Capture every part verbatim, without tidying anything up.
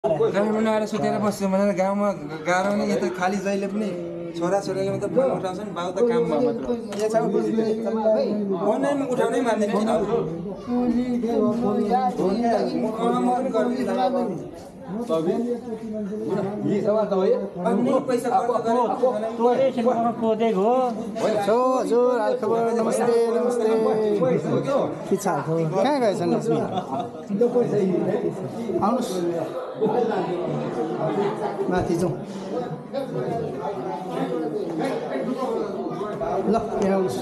गाउँ बनाएर सुतेर बस्छु भनेर गाउँमा गाह्रो नि यता खाली जहिले पनि छोराछोरीले मात्र फोन उठाउँछन् बाउ त काममा मात्र फोनमा उठाउनै मान्दैन किन नमस्ते नमस्ते के छ कहाँ गएछन् लक्ष्मी आउनुहोस् माथि जाउँ ल यहाँ आउनुहोस्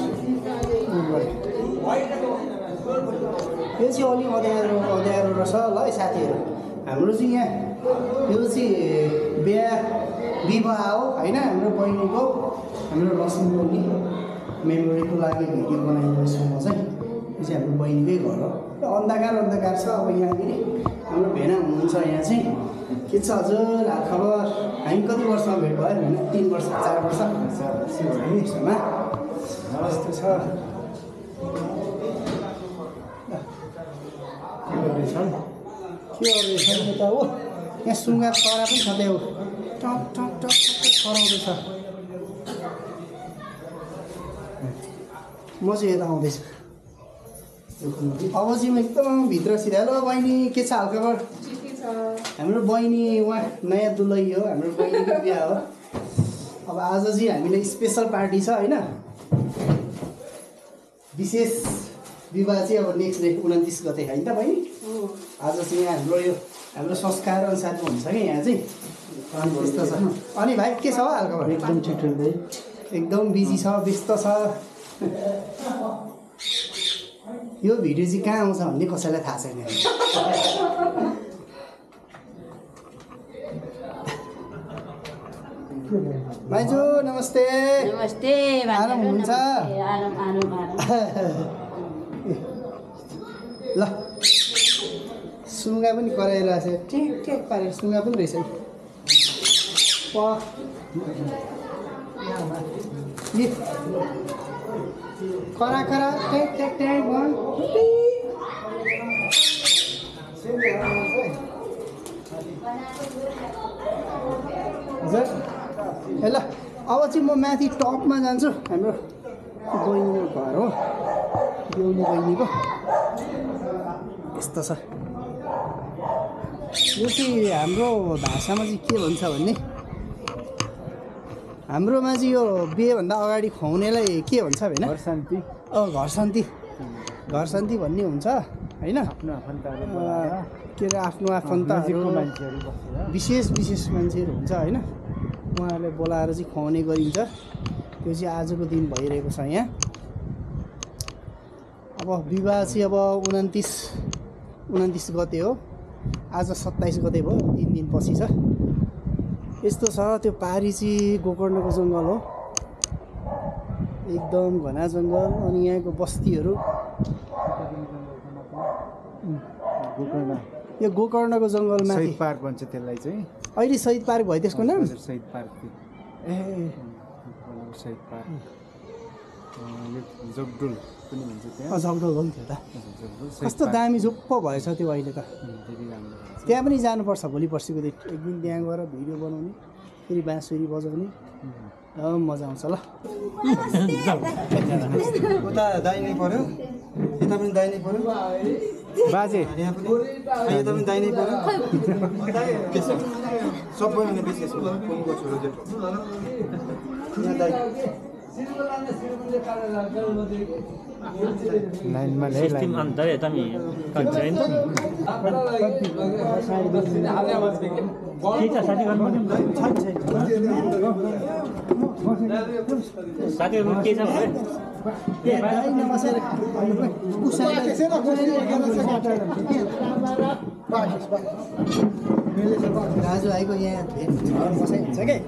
यो चाहिँ अलि अँध्यारो अँध्यारो रहेछ ल है साथीहरू हाम्रो चाहिँ यहाँ यो चाहिँ बिहा विवाह हो होइन हाम्रो बहिनीको हाम्रो लक्ष्मी बहिनी मेमोरीको लागि भिडियो बनाइरहेछु म चाहिँ यो चाहिँ हाम्रो बहिनीकै घर हो अन्धकार अन्धकार छ अब यहाँनिर हाम्रो भेना हुनुहुन्छ यहाँ चाहिँ के छ हजुर हालखबर हामी कति वर्षमा भेट भयो होइन तिन वर्ष चार वर्ष यसमा यस्तो छ के रहेछ यता हो यहाँ सुँगार चरा पनि छ त्यो टक टक टक कराउँदैछ म चाहिँ यता आउँदैछु अब चाहिँ म एकदम भित्र सिधा हेलो बहिनी के छ हालखबर हाम्रो बहिनी उहाँ नयाँ दुलै हो हाम्रो बहिनीको बिहा हो अब आज चाहिँ हामीले स्पेसल पार्टी छ होइन विशेष विवाह चाहिँ अब नेक्स्ट डे उन्तिस गते होइन त बहिनी आज चाहिँ यहाँ हाम्रो यो हाम्रो संस्कार अनुसारको हुन्छ कि यहाँ चाहिँ त्यस्तो छ अनि भाइ के छ हालखबर एकदम ठिक एकदम बिजी छ व्यस्त छ यो भिडियो चाहिँ कहाँ आउँछ भन्ने कसैलाई थाहा छैन भाइजू नमस्ते नमस्ते आराम हुनुहुन्छ ल सुँगा पनि कराइरहेछ ठिक ठिक पारेर सुँगा पनि रहेछ करा करा ट्याक ट्याक ट्याक भन हजुर ए ल अब चाहिँ म माथि टपमा जान्छु हाम्रो बहिनीको घर हो बेहुली बहिनीको यस्तो छ यो चाहिँ हाम्रो भाषामा चाहिँ के भन्छ भने हाम्रोमा चाहिँ यो बिहेभन्दा अगाडि खुवाउनेलाई के भन्छ होइन घर शान्ति अँ घर शान्ति घर शान्ति भन्ने हुन्छ होइन आफ्नो आफन्तहरू के अरे आफ्नो आफन्तहरू विशेष विशेष मान्छेहरू हुन्छ होइन उहाँहरूलाई बोलाएर चाहिँ खुवाउने गरिन्छ त्यो चाहिँ आजको दिन भइरहेको छ यहाँ अब विवाह चाहिँ अब उन्तिस उन्तिस गते हो आज सत्ताइस गते भयो तिन दिनपछि छ यस्तो छ त्यो पारी चाहिँ गोकर्णको जङ्गल हो एकदम घना जङ्गल अनि यहाँको बस्तीहरू गोकर्ण यो गोकर्णको जङ्गलमा शहीद पार्क भन्छ त्यसलाई चाहिँ अहिले शहीद पार्क भयो त्यसको नाम शहीद पार्क ए शहीद पार्क यो जगडोल पनि भन्छ त्यहाँ जगडोल हो नि त्यो त कस्तो दामी झुप्पो भएछ त्यो अहिले त त्यहाँ पनि जानुपर्छ भोलि पर्सिको दिन एक दिन त्यहाँ गएर भिडियो बनाउने फेरि बाँसुरी बजाउने मजा आउँछ ल उता दाहिने पर्यो यता पनि दाहिने पर्यो बाजे यहाँ पनि यता पनि दाहिने पर्यो सबैभन्दा विशेष फोनको छोरो जेठो यहाँ दाहिने लाइनमा सिस्टम अन्त यता नि कन्छ हैन त के छ साथी गर्नु साथीहरु के छ भने ए भाइ नमस्ते राजु आइको यहाँ भेट बसाइ हुन्छ के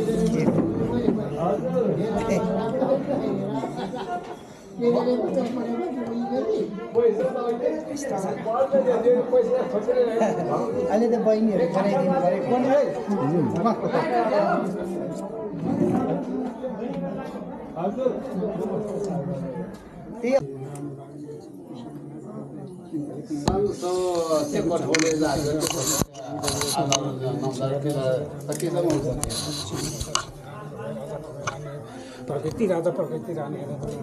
अहिले त बहिनीहरू बनाइदिनु परेको संसो चाहिँ कठोरले लाग्यो प्रकृति राजा प्रकृति रानी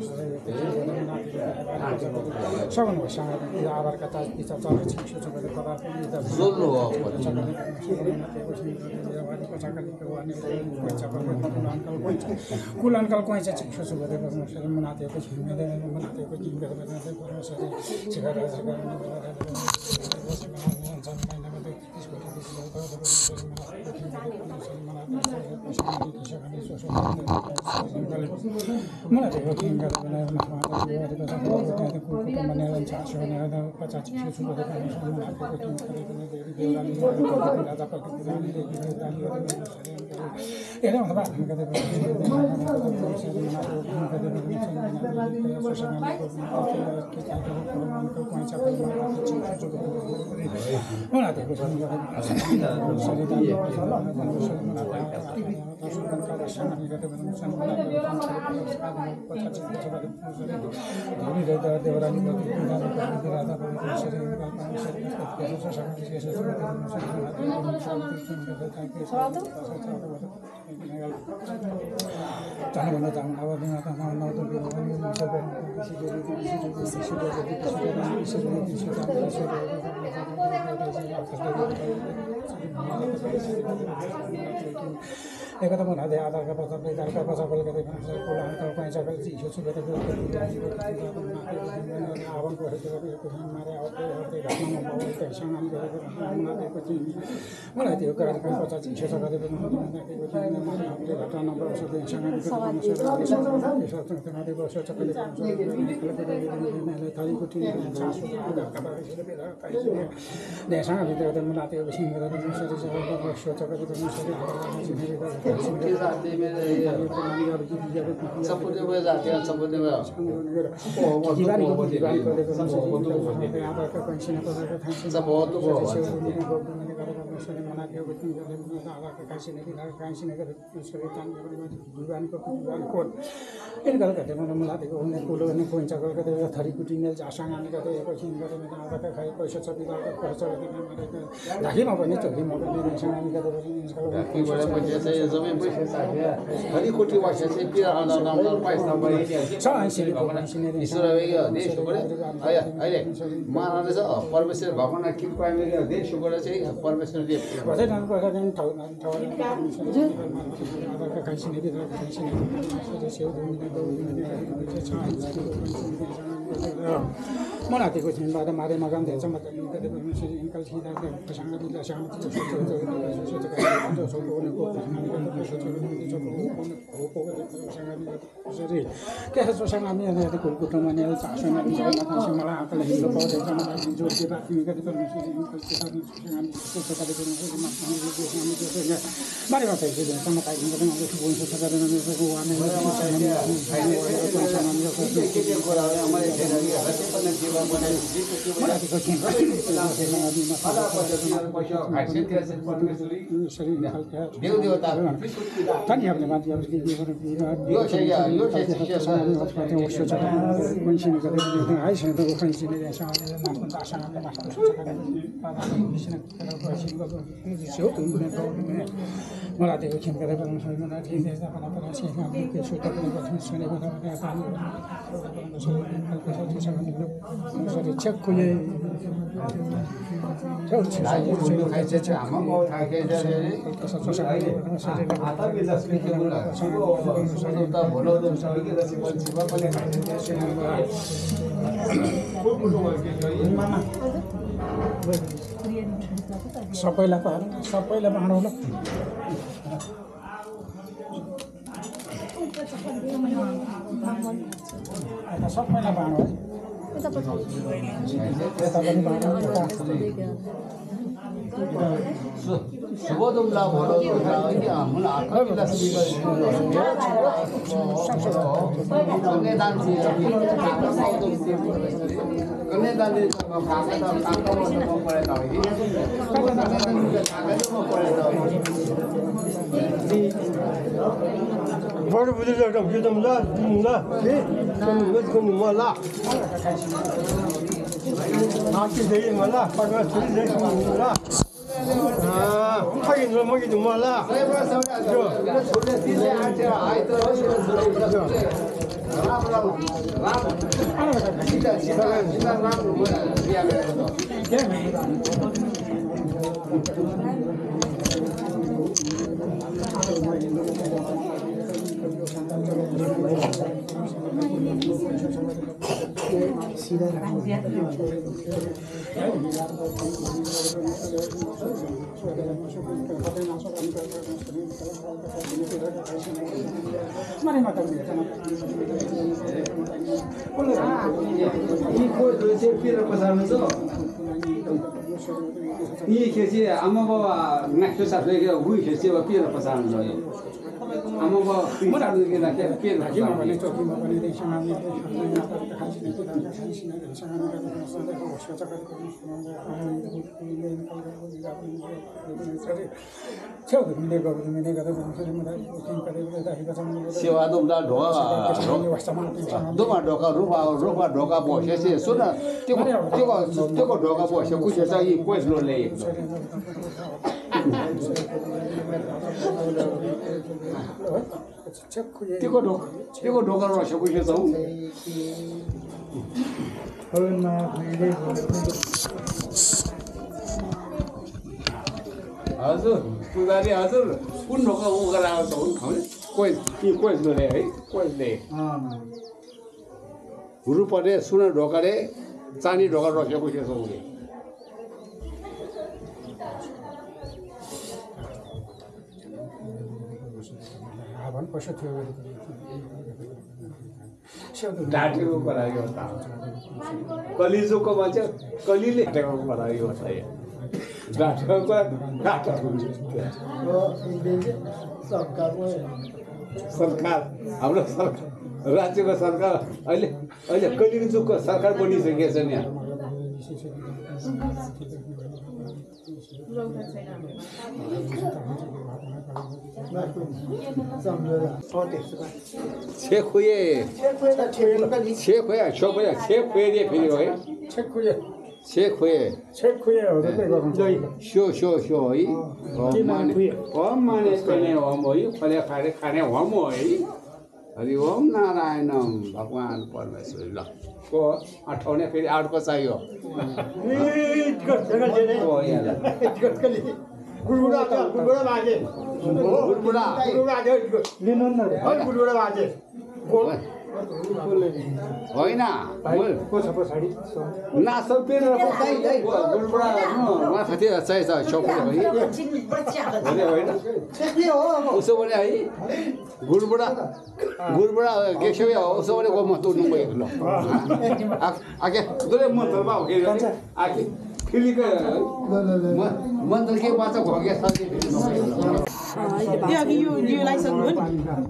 सगन भसँग आभार कथा पिता चले छिक्छु चले पदार्थ जोल्लो हो कुल अङ्कल कोइचा छिक्छु छु गरे परमेश्वर मनातेको छिमेले मनातेको जिम गरे परमेश्वर छिगरा छिगरा मलाई त्यो किन गरेर बनाएर चासो भनेर पचास छिक्छु छु गरे परमेश्वर मनातेको किन गरेर देउराली राजा प्रकृति रानी हेर अथवा गरे एकता मन आधा आधा का पता नहीं का पता बोल के कुल अंकल को ऐसा कर चीज से बेटा आवन को है तो हमारे और होते घटना में बहुत टेंशन हम कर मना दे कुछ मना दे कर का पता चीज से कर दे घटना नंबर से टेंशन हम कर हमारे बस से कर दे थाली को ठीक सासु का का देशा भीतर दे मना दे बसिंग कर दे से से बस से कर दे सपोर्ट में जाते हैं सपोर्ट में जीवानी को जीवानी को देखो यहाँ पर पेंशन को सब बहुत बहुत मना के बच्चों को आगा का कैसे नहीं दिखा कैसे नहीं कर शरीर काम जीवानी को जीवानी को इन गल करते हैं मला देखो उन्हें कोलो ने कोई चक्कर करते हैं थरी कुटी ने आशा गाने करते हैं कोई चिंता करते हैं आगा का खाई पैसा सब दिखा कर पैसा करते हैं लाखी में बने तो ही मौका नहीं आशा गाने करते हैं कि बड़े पैसे से जमीन पैसे चाहिए थरी कुटी वाशे से पिरा आना नाम पैसा भाई सब ऐसे ईश्वर वेगा देश शुक्र आया अहिले मानले छ परमेश्वर भगवान कि पाइमेले देश शुक्र चाहिँ परमेश्वर दे बजे नाम को दिन ठाउ ठाउ का कैसे नहीं दिखा कैसे नहीं से धुनी को मनाते को छिन बाद मारे मगम देछ मत कदे परमेश्वर इनकल सीधा के प्रसंग दिला शाम तो सोच के जो सो को को सोच के जो को को सरी के सो संग हामी अनि कुल कुटुम्ब अनि चासो अनि माथि मलाई आकल हिलो पाउँदै छ जो के बात नि कदे परमेश्वर इनकल सीधा हामी सोच के कदे परमेश्वर माथि हामी जो जो मारे माथि जो सम काइ दिन पनि हामी बोल्छ छ कदे को हामी के के कुरा हमारे हमारे जीवन बनाए मलाई को छिन देव देवता तनी हामीले माथि अब के के यो चाहिँ यो चाहिँ उसो छ मन्छिने गर्दै आइसन त मन्छिने यसले नाम आशा नाम मास्टर छ मलाई त्यो छिन गरेर पनि छैन ठीक छ अपन अपन सिक्न के सुट पनि गर्छ सुने पनि पानी सरी चेक कुले यो खाइছে छ हाम्रो खाइके जले आता बेला के बोला सबै त भलो त सबै रसी पन्छिमा पनि खाइছে मामा सबैलाई पार सबैलाई बाँडौ ल सबैलाई बाँडौ है यता पनि बाँडौ सुबोधम ला भलो त हैन हाम्रो आका बेला कन्यादान कन्यादान भाषा त काका भन्नु पर्यो त बडो बुझ्दै एउटा भिडियो ल ल के गर्नु म ल 나한테 몰라. 빨리 줄이 몰라. 아, 하긴 좀 먹이도 몰라. 이 계시 아마바 낙조 사회가 우리 계시와 피를 파산 거예요. 아마바 피사르게 낙게 피를 파산 거예요. सेवादुमदा ढोका दुमा ढोका रुपा रुपा ढोका बसेसे सुन त्यो त्यो त्यो ढोका बसे कुसे चाहिँ कोइसलो ले त्यो ढोका त्यो ढोका रसे कुसे छौ हजुर पुजारी हजुर कुन ढोका उ गराएको छ हुन कोइ के कोइसलो ले है कोइसले रुपले सुन ढोकाले चानी ढोका रसे कुसे छौ ले आभन पैसा थियो डाटेको गरायो त कलिजुको मान्छे कलिले डाटेको गरायो त डाटेको डाटेको सरकार हाम्रो सरकार राज्यको सरकार अहिले अहिले कलिजुको सरकार बनिसकेको छ नि छेखुए छेखुए छोपे छेखुए दे फेरि है 체크에 छेखुए 체크에 어떻게 그런 शो शो शो है ओम माने कने ओम है फले खाने खाने ओम है हरि ओम नारायण भगवान परमेश्वर ल को अठाउने फेरि आठको चाहियो गुडगुडा गुडगुडा बाजे गुडगुडा गुडगुडा लिनु न गुडगुडा बाजे होइन कसो पछाडि ना सबै गुडगुडा माथि चाहिन्छ चौपडी है होइन उसो भने है गुडबुडा गुडबुडा गेसो उसो भने म तोड्नु गएको ल आके दुले म त बाउ के आके फिलिको म त के बाचा भगे साथी त्यो अघि यो यो लाइसक्नु हो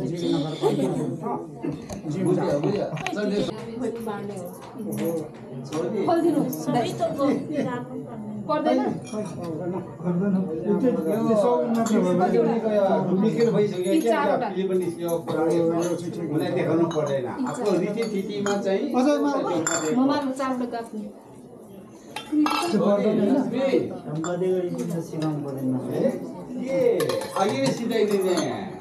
पर्दैन डुप्लिकेट भइसक्यो क्या फिल्म पनि निस्क्यो मलाई देखाउनु पर्दैन आफ्नो रीतिथितिमा चाहिँ ममा चारवटा गफ अघि नै सिधाइदिने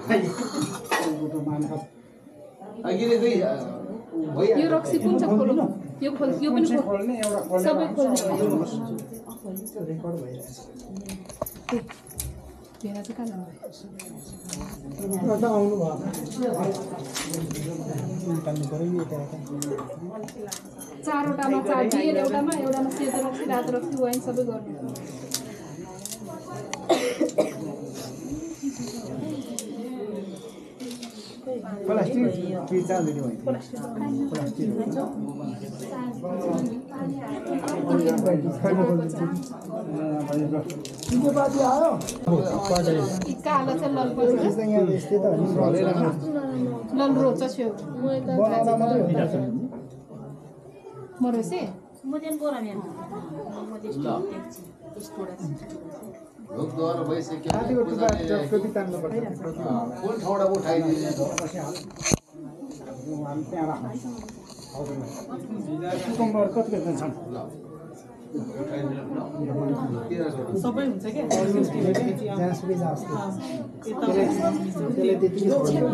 अघि नै गई यो रक्सी कुन छ खोल्नु यो खोल यो पनि खोल्ने एउटा सबै खोल्नु रेकर्ड भइरहेछ तेरा चाहिँ कहाँ जानु त आउनु भयो निकाल्नु पर्यो नि यता चारवटामा चार दिएर एउटामा एउटामा सेतो रक्सी रातो रक्सी वाइन सबै गर्नु प्लास्टिक के चाल्दैन भयो कालो चाहिँ लल लल रोच छेउ मरेसे मुदेन बोरामेन लोकद्वार भइसक्यो कुन ठाउँबाट उठाइदिने कति छन् सबै हुन्छ क्या जहाँसुकै जाओस् त्यसलाई त्यतिकै छोड्नु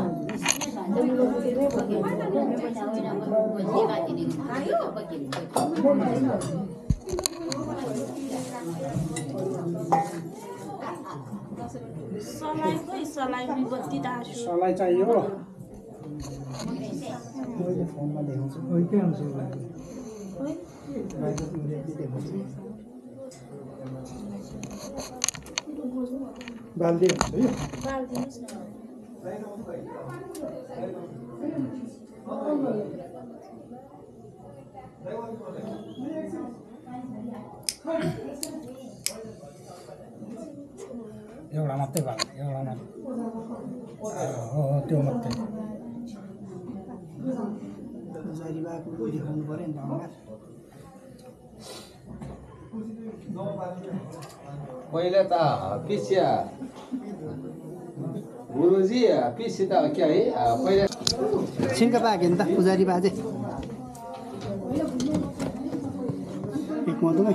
सलाई चाहियो मैले फोनमा देखाउँछु बाल्दी हुन्छ यो एउटा मात्रै भयो एउटा मात्रै हो त्यो मात्रै पुजारी बाको देखाउनु पऱ्यो नि त अनुहार पहिला त पिसिया गुरुजी पिसी त के है पहिला छिन्का पाक्यो नि त पुजारी बाजे एक मधुमै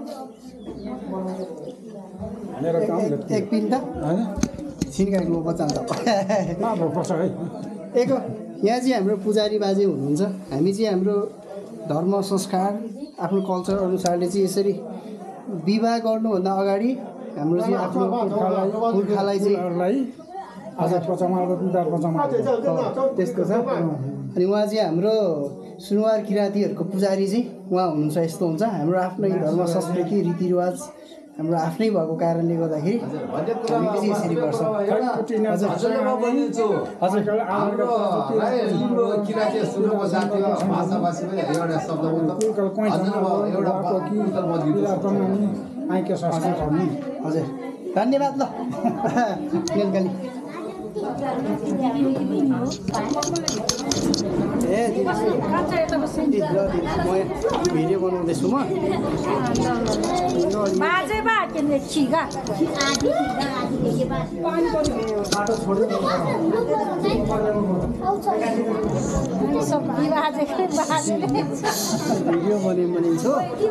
मेरो काम एक पिन त होइन छिन्काको बचान त पर्छ है एक यहाँ चाहिँ हाम्रो पुजारी बाजे हुनुहुन्छ हामी चाहिँ हाम्रो धर्म संस्कार आफ्नो कल्चर अनुसारले चाहिँ यसरी विवाह गर्नुभन्दा अगाडि हाम्रो चाहिँ आफ्नो पुर्खालाई चाहिँ हजुर पचामाको तिनवटा पचामा त्यस्तो छ अनि उहाँ चाहिँ हाम्रो सुनुवार किराँतीहरूको पुजारी चाहिँ उहाँ हुनुहुन्छ यस्तो हुन्छ हाम्रो आफ्नै धर्म संस्कृति रीतिरिवाज हाम्रो आफ्नै भएको कारणले गर्दाखेरि हामीले चाहिँ यसरी गर्छौँ हजुरले म भनिदिन्छु हजुर हाम्रो हाम्रो किराँती सुनको जातिमा भाषाभाषी पनि एउटा शब्द एउटा आइके संस्कार गर्ने हजुर धन्यवाद ल नेपाली ए भिडियो बनाउँदैछु म भिडियो बने बनिन्छु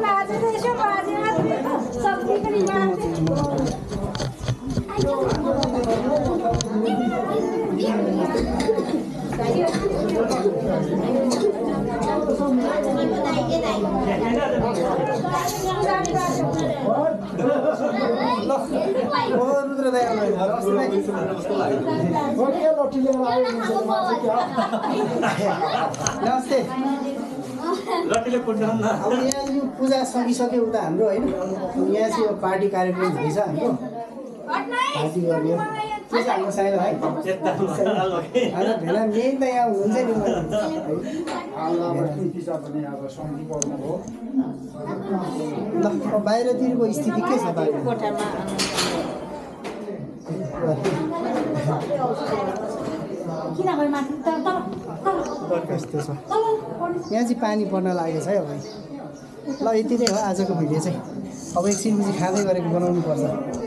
नमस्ते अब यहाँ यो पूजा सकिसक्यो उता हाम्रो होइन यहाँ चाहिँ पार्टी कार्यक्रम हुँदैछ हाम्रो पार्टी गर्ने के छ हाम्रो साइड है आज भेला मेन त यहाँ हुनुहुन्छ नि ल बाहिरतिरको स्थिति के छ कस्तो छ यहाँ चाहिँ पानी पर्न लागेको छ है अब ल यति नै हो आजको भिडियो चाहिँ अब एकछिनपछि खाँदै गरेको बनाउनु पर्छ